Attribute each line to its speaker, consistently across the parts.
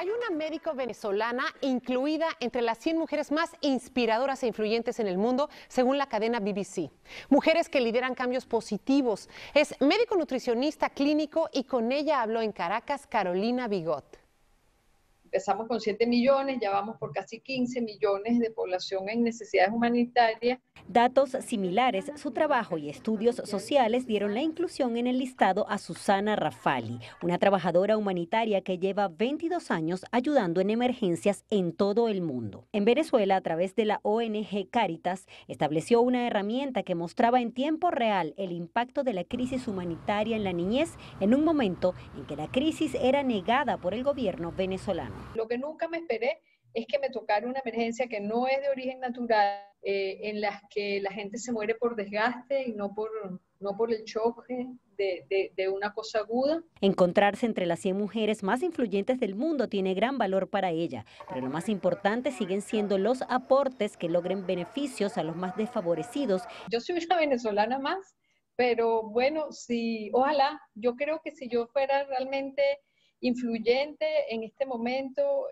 Speaker 1: Hay una médico venezolana incluida entre las 100 mujeres más inspiradoras e influyentes en el mundo, según la cadena BBC. Mujeres que lideran cambios positivos. Es médico nutricionista clínico y con ella habló en Caracas Carolina Bigot.
Speaker 2: Empezamos con 7 millones, ya vamos por casi 15 millones de población en necesidades humanitarias.
Speaker 3: Datos similares, su trabajo y estudios sociales dieron la inclusión en el listado a Susana Rafali, una trabajadora humanitaria que lleva 22 años ayudando en emergencias en todo el mundo. En Venezuela, a través de la ONG Cáritas, estableció una herramienta que mostraba en tiempo real el impacto de la crisis humanitaria en la niñez en un momento en que la crisis era negada por el gobierno venezolano.
Speaker 2: Lo que nunca me esperé es que me tocara una emergencia que no es de origen natural, en las que la gente se muere por desgaste y no por el choque de una cosa aguda.
Speaker 3: Encontrarse entre las 100 mujeres más influyentes del mundo tiene gran valor para ella, pero lo más importante siguen siendo los aportes que logren beneficios a los más desfavorecidos.
Speaker 2: Yo soy una venezolana más, pero bueno, ojalá, yo creo que si yo fuera realmente influyente en este momento,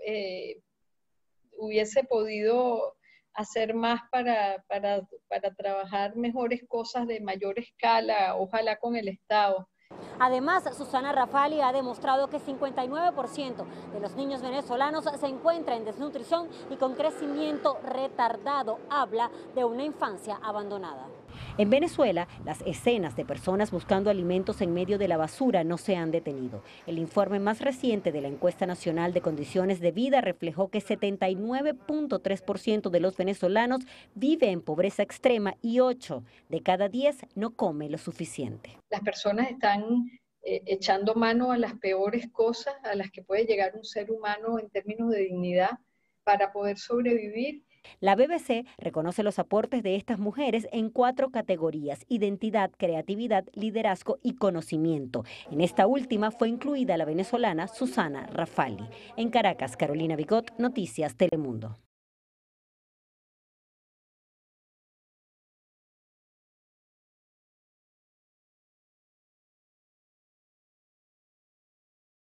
Speaker 2: hubiese podido hacer más para trabajar mejores cosas de mayor escala, ojalá con el Estado.
Speaker 3: Además, Susana Rafali ha demostrado que 59% de los niños venezolanos se encuentran en desnutrición y con crecimiento retardado. Habla de una infancia abandonada. En Venezuela, las escenas de personas buscando alimentos en medio de la basura no se han detenido. El informe más reciente de la Encuesta Nacional de Condiciones de Vida reflejó que 79.3% de los venezolanos vive en pobreza extrema y 8 de cada 10 no come lo suficiente.
Speaker 2: Las personas están echando mano a las peores cosas a las que puede llegar un ser humano en términos de dignidad para poder sobrevivir.
Speaker 3: La BBC reconoce los aportes de estas mujeres en 4 categorías: identidad, creatividad, liderazgo y conocimiento. En esta última fue incluida la venezolana Susana Rafali. En Caracas, Carolina Bigot, Noticias Telemundo.